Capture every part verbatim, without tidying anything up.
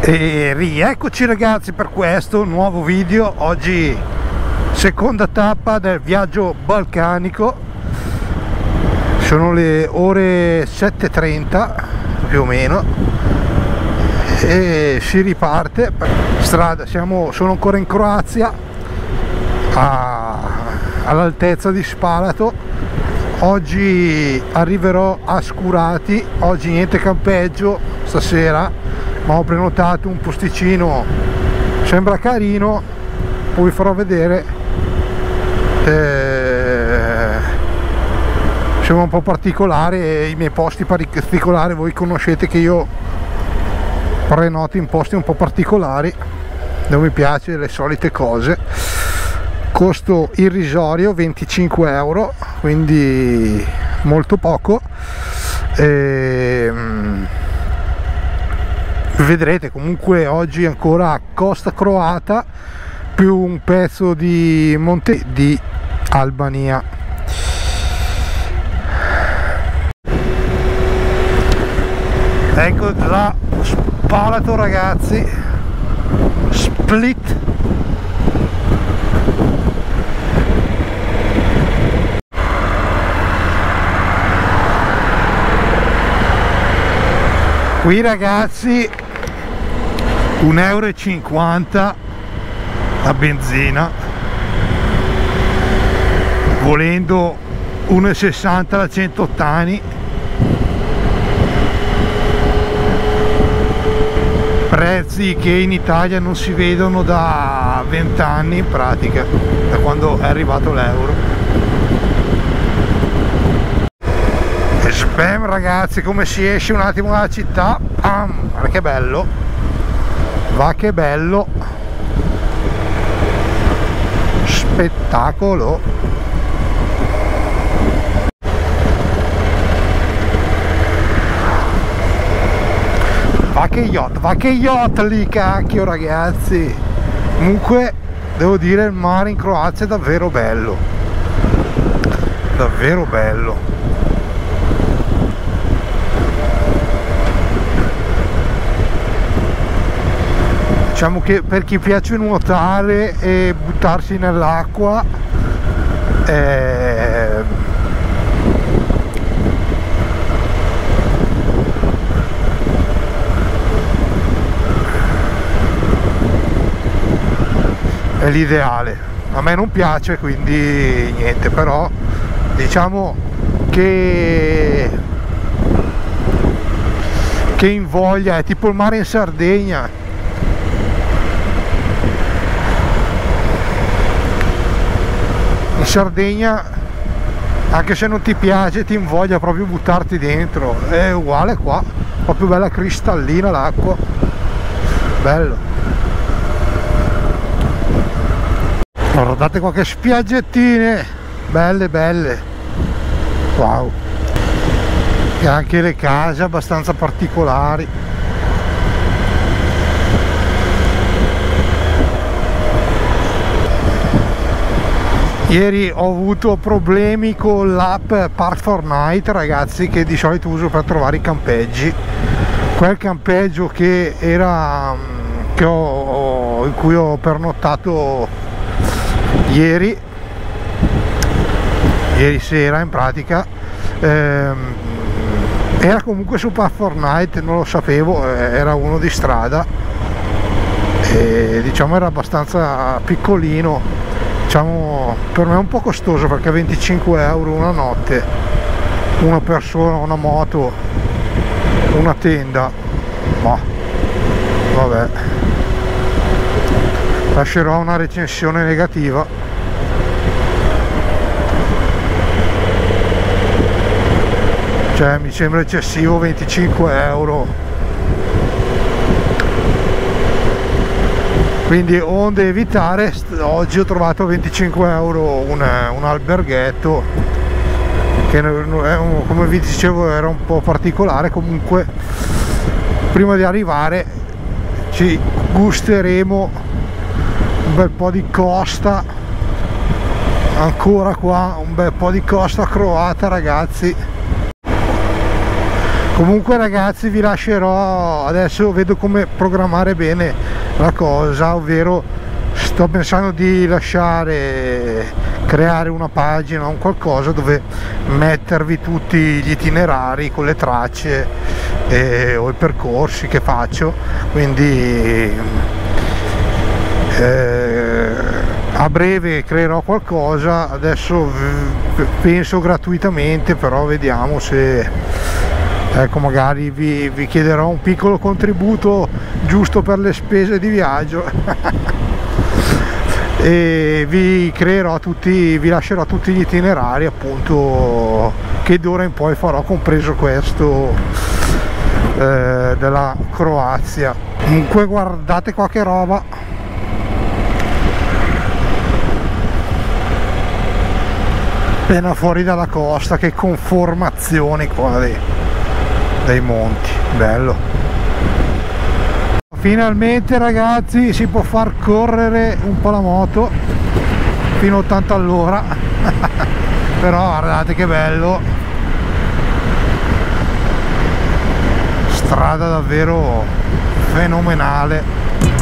E rieccoci ragazzi per questo nuovo video. Oggi seconda tappa del viaggio balcanico, sono le ore sette e trenta più o meno e si riparte per strada. Siamo, sono ancora in Croazia, all'altezza di Spalato. Oggi arriverò a Scurati, oggi niente campeggio stasera, ma ho prenotato un posticino, sembra carino, poi vi farò vedere. Eh, sembra un po' particolare, i miei posti particolari, voi conoscete che io prenoto in posti un po' particolari, non mi piace le solite cose. Costo irrisorio, venticinque euro, quindi molto poco. E, vedrete comunque oggi ancora costa croata più un pezzo di monte di Albania. Ecco già Spalato ragazzi, Split. Qui ragazzi un euro e cinquanta la benzina, volendo uno e sessanta la centottani, prezzi che in Italia non si vedono da vent'anni in pratica, da quando è arrivato l'euro. Bam ragazzi, come si esce un attimo dalla città, pam, guarda che bello, va che bello, spettacolo. Va che yacht, va che yacht lì, cacchio ragazzi. Comunque devo dire il mare in Croazia è davvero bello, davvero bello. Diciamo che per chi piace nuotare e buttarsi nell'acqua è... è l'ideale. A me non piace, quindi niente, però diciamo che che invoglia, è tipo il mare in Sardegna. In Sardegna, anche se non ti piace, ti invoglia proprio buttarti dentro. È uguale qua, proprio bella cristallina l'acqua, bello. Guardate qua che spiaggettine belle belle, wow. E anche le case abbastanza particolari. Ieri ho avuto problemi con l'app Park for Night ragazzi, che di solito uso per trovare i campeggi. Quel campeggio che era che ho, in cui ho pernottato ieri ieri sera in pratica, ehm, era comunque su Park for Night, non lo sapevo, era uno di strada e diciamo era abbastanza piccolino. Diciamo, per me è un po' costoso perché venticinque euro una notte, una persona, una moto, una tenda, ma vabbè, lascerò una recensione negativa. Cioè mi sembra eccessivo venticinque euro. Quindi onde evitare, oggi ho trovato venticinque euro un, un alberghetto che è un, come vi dicevo era un po' particolare. Comunque prima di arrivare ci gusteremo un bel po' di costa, ancora qua un bel po' di costa croata ragazzi. Comunque ragazzi, vi lascerò, adesso vedo come programmare bene la cosa, ovvero sto pensando di lasciare, creare una pagina, un qualcosa dove mettervi tutti gli itinerari con le tracce e, o i percorsi che faccio, quindi eh, a breve creerò qualcosa, adesso penso gratuitamente, però vediamo se, ecco, magari vi, vi chiederò un piccolo contributo giusto per le spese di viaggio e vi creerò tutti, vi lascerò tutti gli itinerari appunto che d'ora in poi farò, compreso questo eh, della Croazia. Comunque guardate qua che roba, appena fuori dalla costa, che conformazioni qua dei, dei monti, bello. Finalmente ragazzi si può far correre un po' la moto fino a ottanta all'ora però guardate che bello, strada davvero fenomenale.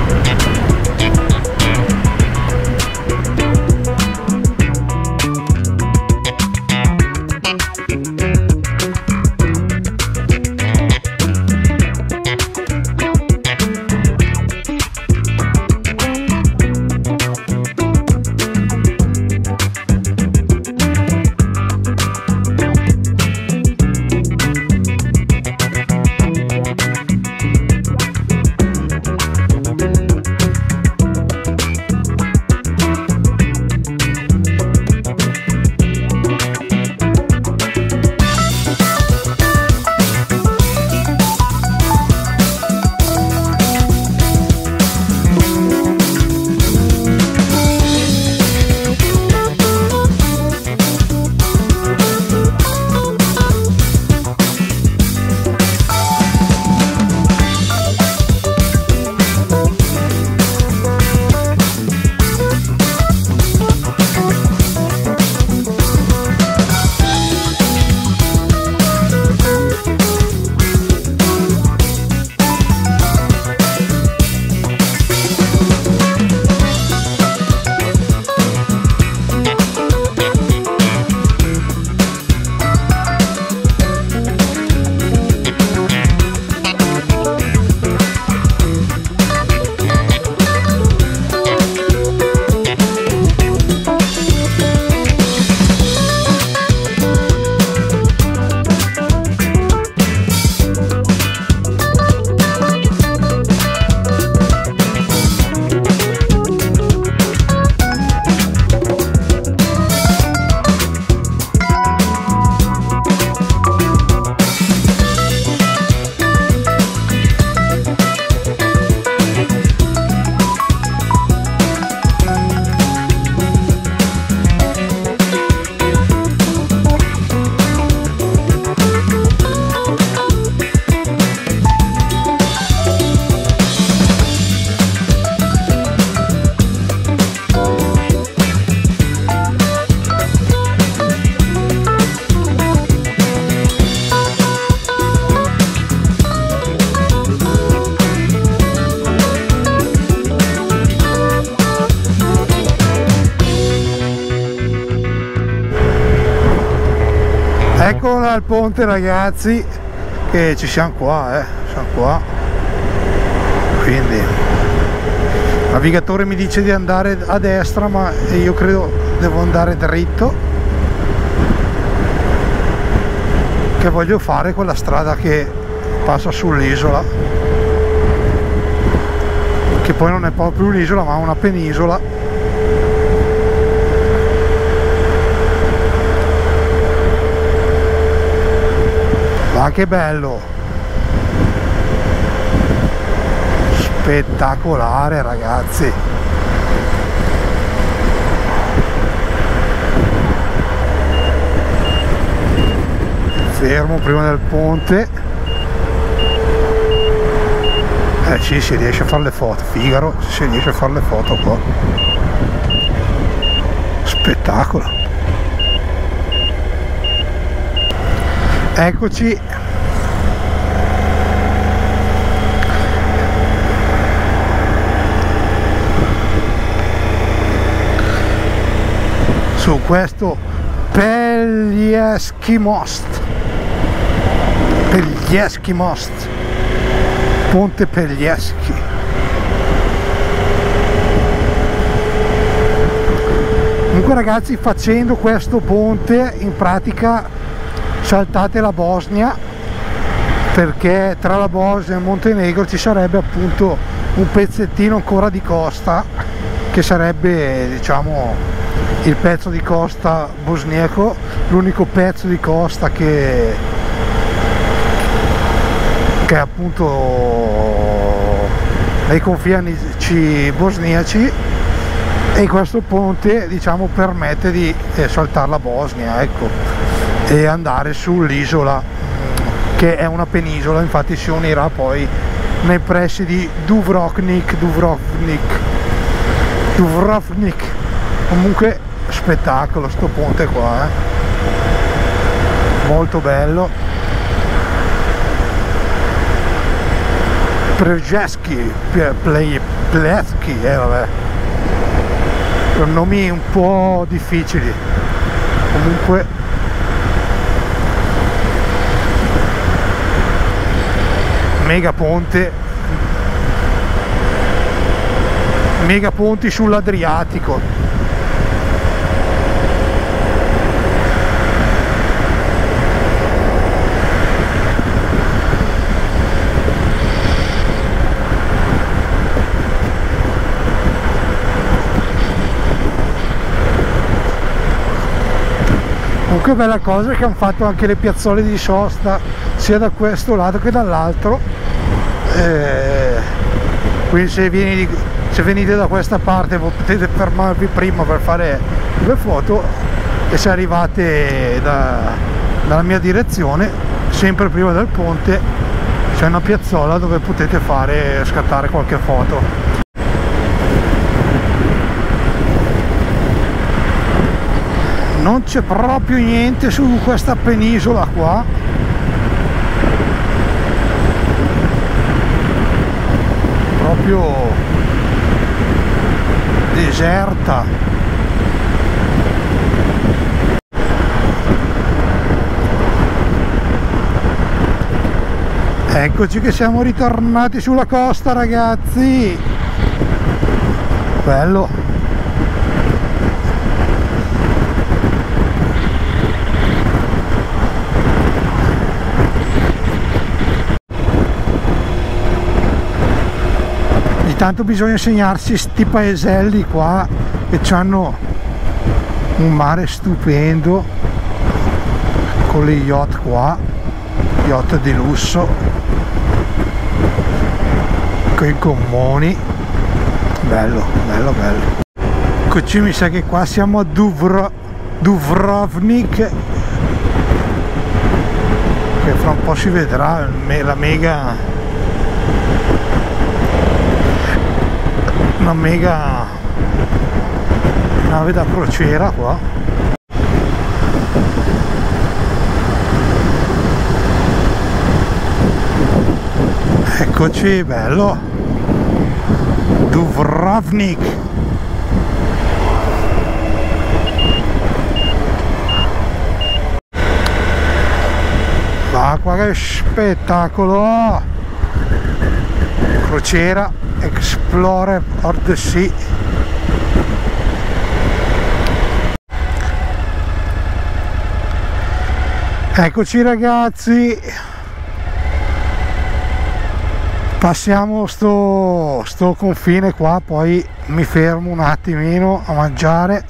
Ecco al ponte ragazzi, che ci siamo qua, eh, siamo qua. Quindi il navigatore mi dice di andare a destra, ma io credo devo andare dritto, che voglio fare quella strada che passa sull'isola, che poi non è proprio un'isola ma una penisola. Ma che bello, spettacolare ragazzi. Fermo prima del ponte. Eh sì, si riesce a fare le foto, Figaro, si riesce a fare le foto qua. Spettacolo. Eccoci su questo Pelješki most, Pelješki most, ponte Pelješki. Comunque ragazzi, facendo questo ponte in pratica saltate la Bosnia, perché tra la Bosnia e il Montenegro ci sarebbe appunto un pezzettino ancora di costa, che sarebbe, diciamo, il pezzo di costa bosniaco, l'unico pezzo di costa che, che è appunto nei confini bosniaci, e questo ponte, diciamo, permette di eh, saltare la Bosnia, ecco, e andare sull'isola, che è una penisola, infatti si unirà poi nei pressi di Dubrovnik, Dubrovnik, Dubrovnik. Comunque spettacolo sto ponte qua, eh? Molto bello. Pelješki, Pelješki, eh vabbè, sono nomi un po' difficili. Comunque mega ponte, mega ponti sull'Adriatico. Comunque bella cosa è che hanno fatto anche le piazzole di sosta sia da questo lato che dall'altro, eh, quindi se, vieni di, se venite da questa parte potete fermarvi prima per fare due foto, e se arrivate da, dalla mia direzione, sempre prima del ponte, c'è una piazzola dove potete fare scattare qualche foto. Non c'è proprio niente su questa penisola qua, proprio deserta. Eccoci che siamo ritornati sulla costa, ragazzi, bello. Tanto bisogna segnarsi sti paeselli qua che hanno un mare stupendo, con le yacht qua, yacht di lusso, con i gommoni, bello, bello, bello. Eccoci, mi sa che qua siamo a Dubro, Dubrovnik, che fra un po' si vedrà la mega... una mega nave da crociera qua. Eccoci, bello, Dubrovnik. Ma qua che spettacolo, crociera Explorer of the Sea. Eccoci ragazzi, passiamo sto, sto confine qua, poi mi fermo un attimino a mangiare.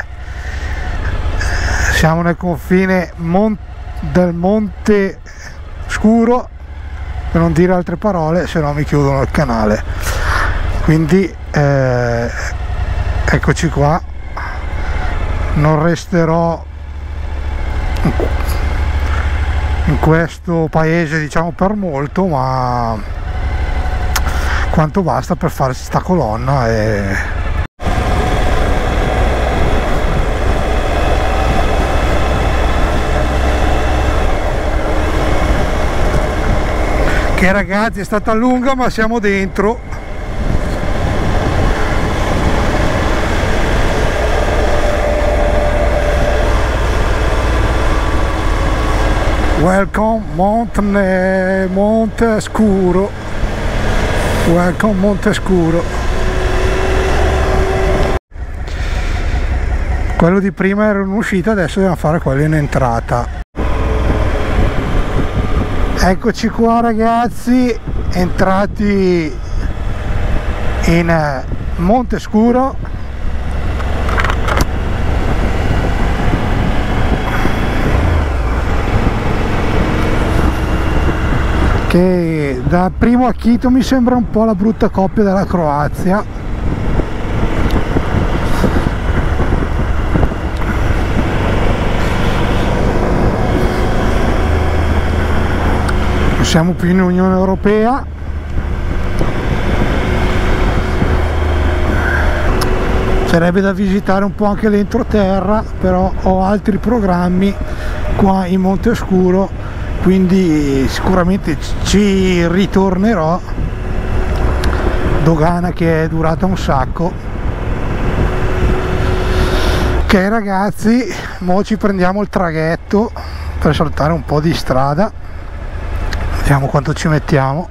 Siamo nel confine mon del Monte Scuro, per non dire altre parole, se no mi chiudono il canale. Quindi eh, eccoci qua, non resterò in questo paese, diciamo, per molto, ma quanto basta per fare sta colonna. E che ragazzi, è stata lunga ma siamo dentro. Welcome Monte, Monte Scuro. Welcome Monte Scuro. Quello di prima era un'uscita, adesso dobbiamo fare quello in entrata. Eccoci qua ragazzi, entrati in Monte Scuro. Che da primo acchito mi sembra un po' la brutta coppia della Croazia. Non siamo più in Unione Europea. Sarebbe da visitare un po' anche l'entroterra, però ho altri programmi qua in Monte Scuro, quindi sicuramente ci ritornerò. Dogana che è durata un sacco. Ok ragazzi, mo ci prendiamo il traghetto per saltare un po' di strada, vediamo quanto ci mettiamo.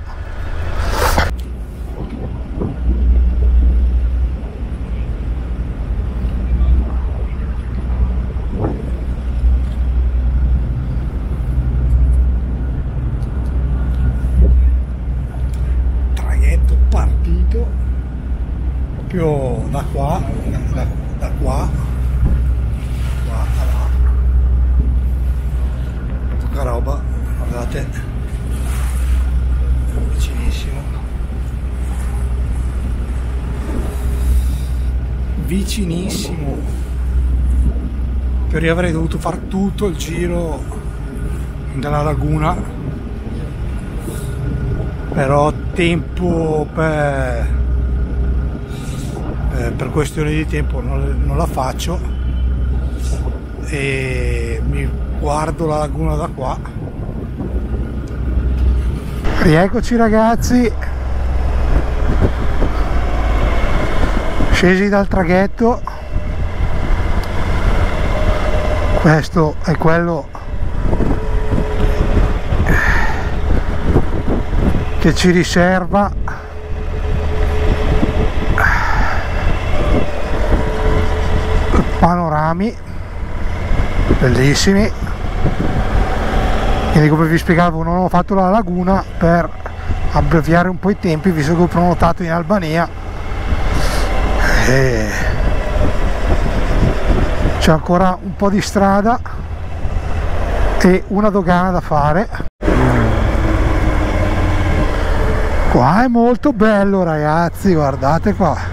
Proprio da qua, da, da qua, qua a là, poca roba, guardate, vicinissimo, vicinissimo. In teoria avrei dovuto fare tutto il giro della laguna, però tempo per per questione di tempo non, non la faccio e mi guardo la laguna da qua. Rieccoci ragazzi, scesi dal traghetto. Questo è quello che ci riserva panorami bellissimi. Quindi, come vi spiegavo, non ho fatto la laguna per abbreviare un po' i tempi, visto che ho prenotato in Albania e c'è ancora un po' di strada e una dogana da fare. Qua è molto bello ragazzi, guardate qua.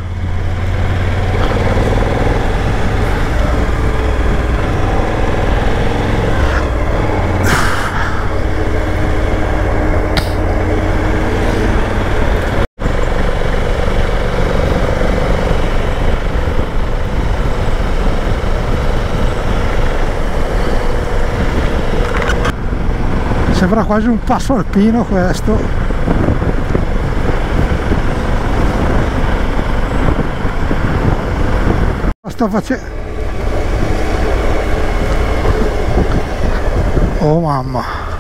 Sembra quasi un passo alpino questo. Sto facendo. Oh mamma.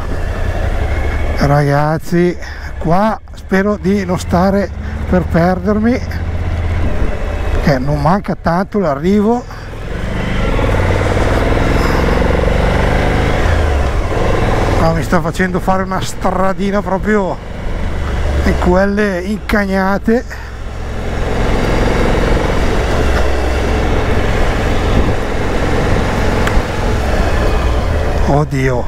Ragazzi, qua spero di non stare per perdermi, che non manca tanto l'arrivo. No, mi sta facendo fare una stradina proprio di quelle incagnate. Oddio,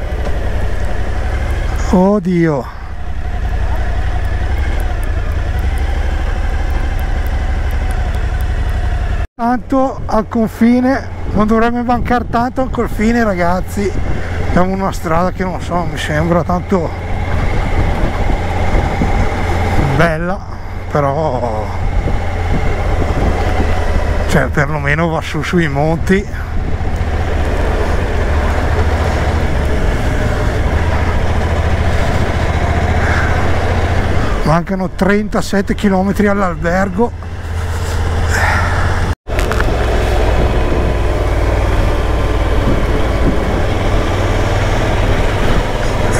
oddio, tanto al confine, non dovrebbe mancare tanto al confine ragazzi. Abbiamo una strada che non so, mi sembra tanto bella, però cioè perlomeno va su sui monti. Mancano trentasette chilometri all'albergo.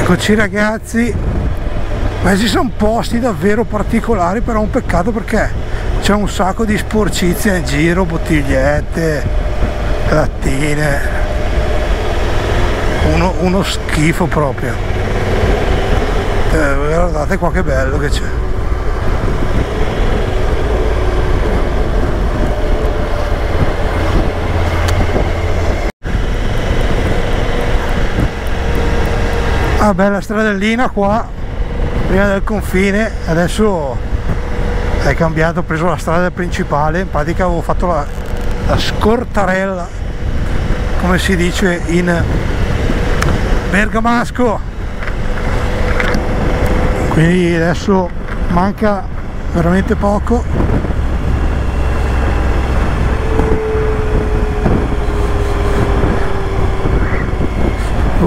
Eccoci ragazzi, questi sono posti davvero particolari, però è un peccato perché c'è un sacco di sporcizia in giro, bottigliette, lattine, uno, uno schifo proprio. Eh, guardate qua che bello che c'è. Ah, bella stradellina qua prima del confine, adesso è cambiato, ho preso la strada principale, in pratica avevo fatto la, la scortarella, come si dice in bergamasco, quindi adesso manca veramente poco. uh.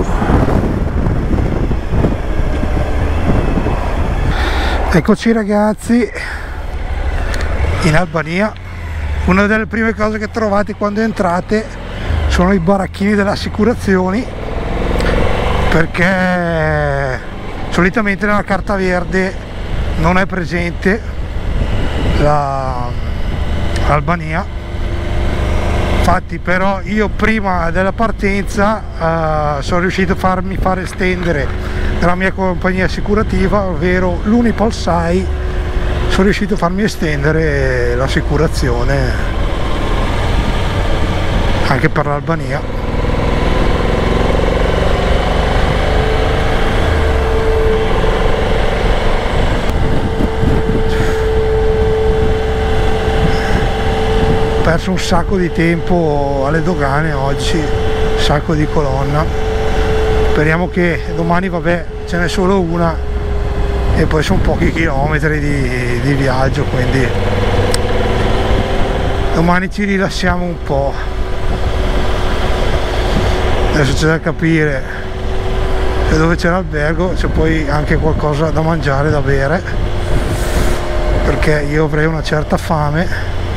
Eccoci ragazzi in Albania. Una delle prime cose che trovate quando entrate sono i baracchini delle assicurazioni, perché solitamente nella carta verde non è presente l'Albania. Infatti però io prima della partenza uh, sono riuscito a farmi fare estendere dalla mia compagnia assicurativa, ovvero l'Unipolsai, sono riuscito a farmi estendere l'assicurazione anche per l'Albania. Ho perso un sacco di tempo alle dogane oggi, un sacco di colonna. Speriamo che domani, vabbè, ce n'è solo una e poi sono pochi chilometri di, di viaggio, quindi domani ci rilassiamo un po'. Adesso c'è da capire se dove c'è l'albergo c'è poi anche qualcosa da mangiare, da bere, perché io avrei una certa fame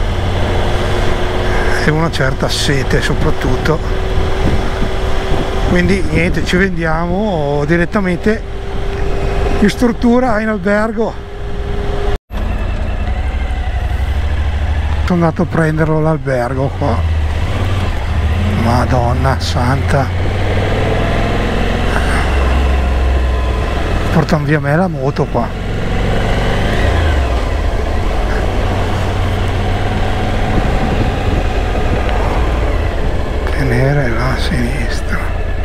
e una certa sete soprattutto. Quindi niente, ci vendiamo direttamente in struttura, in albergo. Sono andato a prenderlo l'albergo qua. Madonna santa, portano via me la moto qua. Tenere là a sinistra.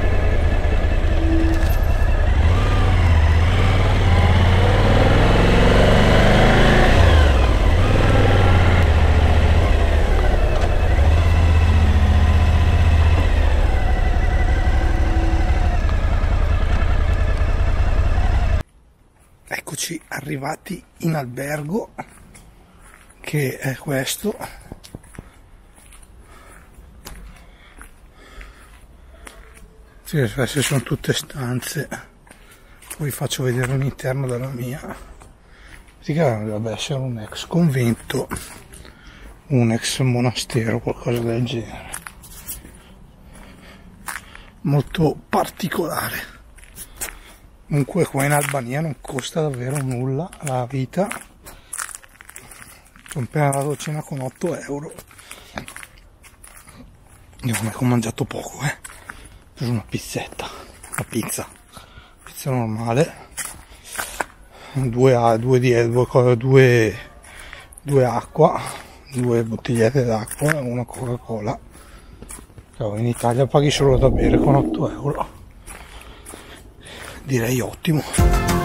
Eccoci arrivati in albergo, che è questo. Sì, queste sono tutte stanze, poi faccio vedere l'interno della mia. Dovrebbe essere un ex convento, un ex monastero, qualcosa del genere, molto particolare. Comunque qua in Albania non costa davvero nulla la vita. Sono appena andato a cena con otto euro. Io come ho mangiato poco, eh. Ho preso una pizzetta, una pizza, pizza normale, due, due, due, due, due acqua, due bottigliette d'acqua e una Coca-Cola. In Italia paghi solo da bere con otto euro. Direi ottimo.